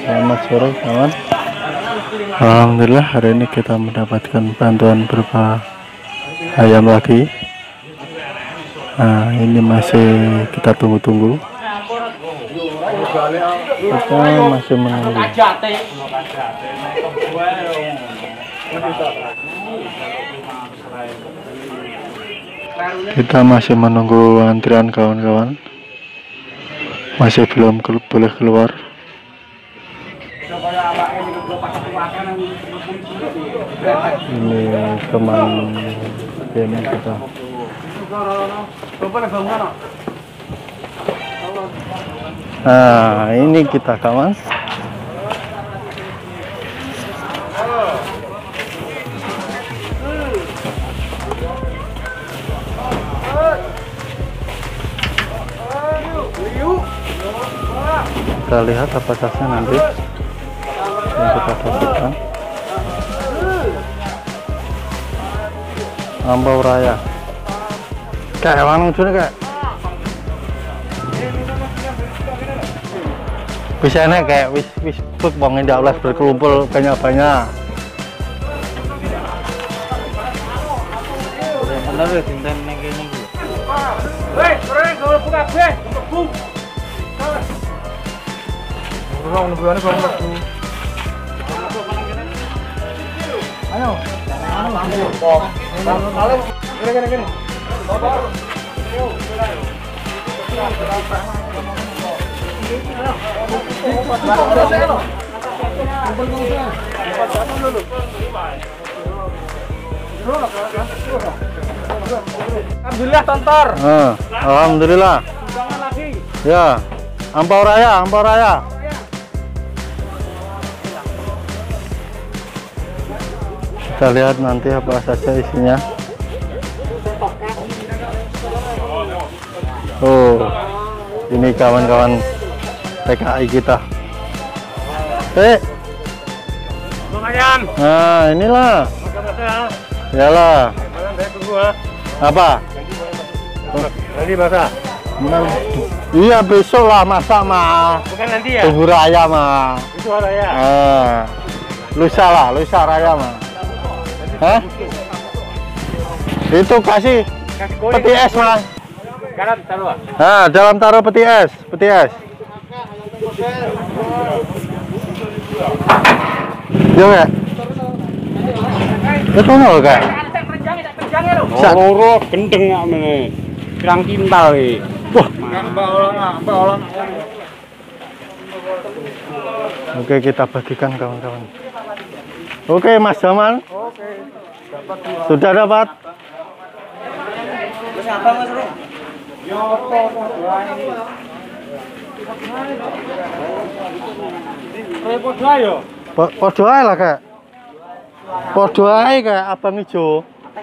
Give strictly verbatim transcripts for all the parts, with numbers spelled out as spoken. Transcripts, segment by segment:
Selamat sore kawan. Alhamdulillah hari ini kita mendapatkan bantuan berupa ayam lagi. Nah ini masih kita tunggu-tunggu. Kita masih menunggu. Kita masih menunggu antrian kawan-kawan. Masih belum ke boleh keluar. Ini teman game kita. Nah ini kita kawan. Kita lihat apa saja nanti yang kita dapatkan. Ambau Raya kayak wanang juga kayak bisa nih kayak wis wis put bangin di alas berkelumpul banyak-banyak. Bener ya cinta ning kene iki. Weh, sore kalau buka kabeh, mlebu. Ora ono buane kok mlebu. Ayo. Anu lampu kok. Kalau gini gini gini. Alhamdulillah tontor. Ah, alhamdulillah. Ya, Ambau Raya, Ambau Raya. Kita lihat nanti apa saja isinya. Oh, ini kawan-kawan P K I kita. Eh, lumayan. Nah, inilah. Yalah. Apa? Nanti masak. Iya besok lah masak mah. Bukan nanti ya? Tunggu raya mah. Itu raya. Ah, lusa lah, lusa raya mah. Hah? Itu kasih peti es mah. Dalam taruh. Nah, dalam taruh peti es, peti es. Yo kak. Itu nol kak. Oh, gendeng ya mene. Pirang kintal iki. Wah, oke, kita bagikan kawan-kawan. Oke, Mas Jamal. Oke. Sudah dapat. Siapa Mas Rum? Yo, podo ae. Podo ae lah, Kak. Podo ae Kak, abang ijo.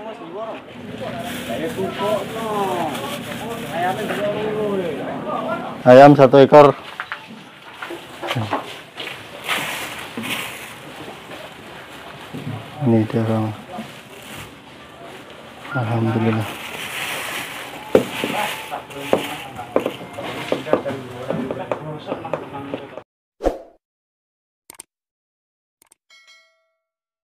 Ayam satu ekor. Ini dia kawan. Alhamdulillah.